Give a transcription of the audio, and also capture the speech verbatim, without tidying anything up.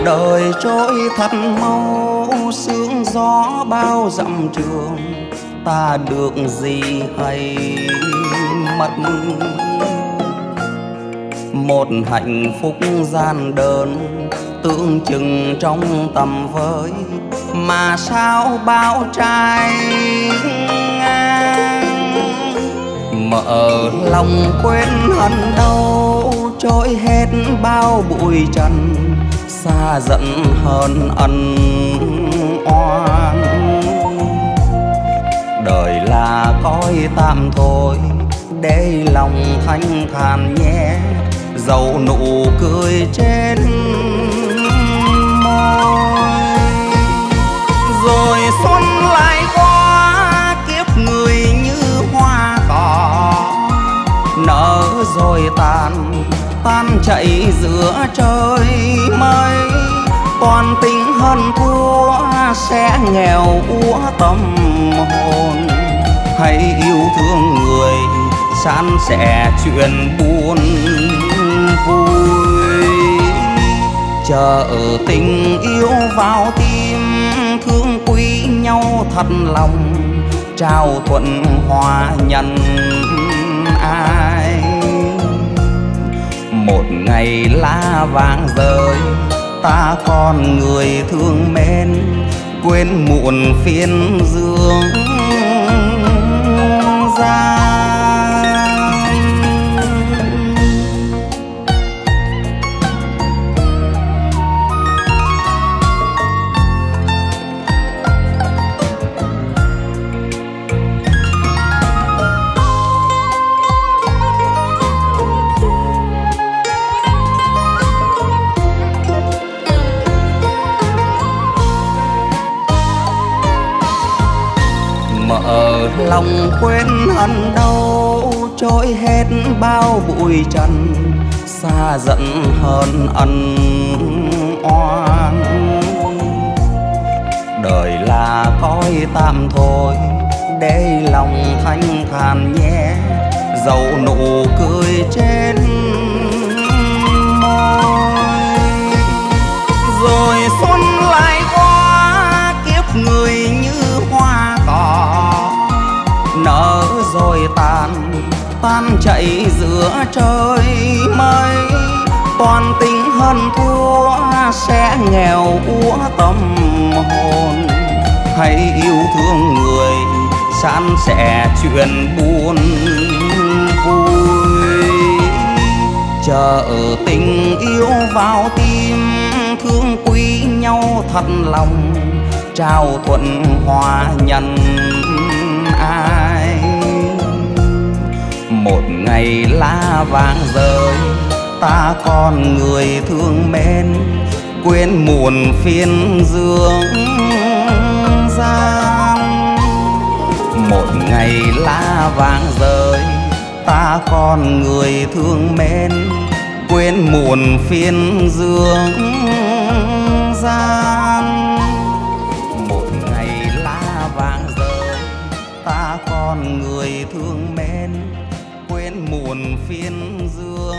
đời trôi thật mau, sương gió bao dặm trường, ta được gì hay mất. Một hạnh phúc gian đơn tưởng chừng trong tầm với, mà sao bao trai ngang. Mở lòng quên hận đâu, trôi hết bao bụi trần, xa giận hơn ân oan. Đời là cõi tạm thôi, để lòng thanh thản nhé, dẫu nụ cười trên môi. Rồi xuân lại qua, kiếp người như hoa cỏ, nở rồi tàn, tan chạy giữa trời mây. Toàn tình hơn thua sẽ nghèo úa tâm hồn, hãy yêu thương người san sẻ chuyện buồn vui. Chờ tình yêu vào tim, thương quý nhau thật lòng, trao thuận hòa nhân ai. Một ngày lá vàng rơi, ta còn người thương mến, quên muộn phiên dương gian. Mở lòng quên hận đâu, trôi hết bao bụi trần, xa giận hơn ân oan. Đời là cõi tạm thôi, để lòng thanh thản nhé, dẫu nụ cười trên môi. Rồi xuân lại qua, kiếp người như hoa cỏ, nở rồi tàn, tan chạy giữa trời mây. Toàn tình hơn thua sẽ nghèo úa tâm hồn, hãy yêu thương người san sẻ chuyện buồn vui. Chờ tình yêu vào tim, thương quý nhau thật lòng, trao thuận hòa nhân ai. Một ngày lá vàng rơi, ta còn người thương mến, quên muộn phiên dương gian. Một ngày lá vàng rơi, ta còn người thương mến, quên muộn phiên dương gian. Một ngày lá vàng rơi, ta còn người thương mến, quên muộn phiên dương